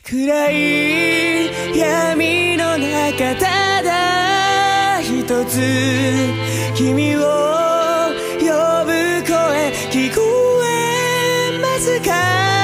暗い闇の中ただ一つ君を呼ぶ声聞こえますか？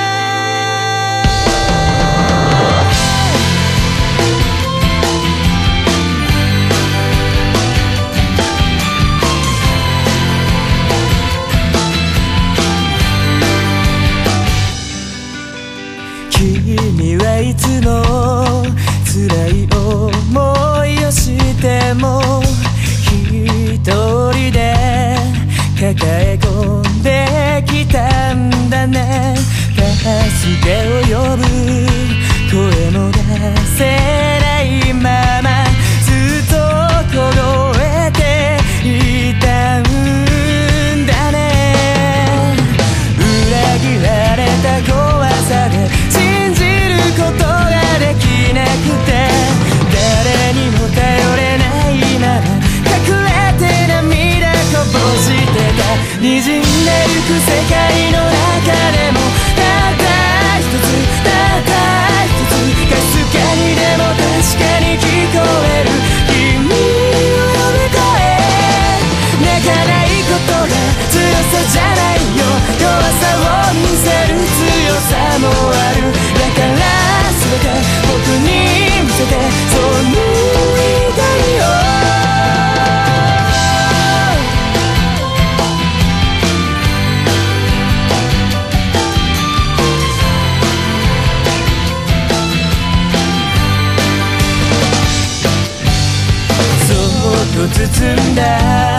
君はいつも辛い思いをしても一人で抱え込んできたんだね。助けを呼ぶ声も出せないままずっと凍えていたんだね。裏切られた怖さで信じることができなくて誰にも頼れないなら隠れて涙こぼしてた。滲んでゆく世界の中でもたった一つたった一つかすかにでも確かに聞こえる君を呼ぶ声。泣かないことが強さじゃないよ。弱さを見せる強さもある。だから全て僕に見せてそう言いたいよ。そっと包んだ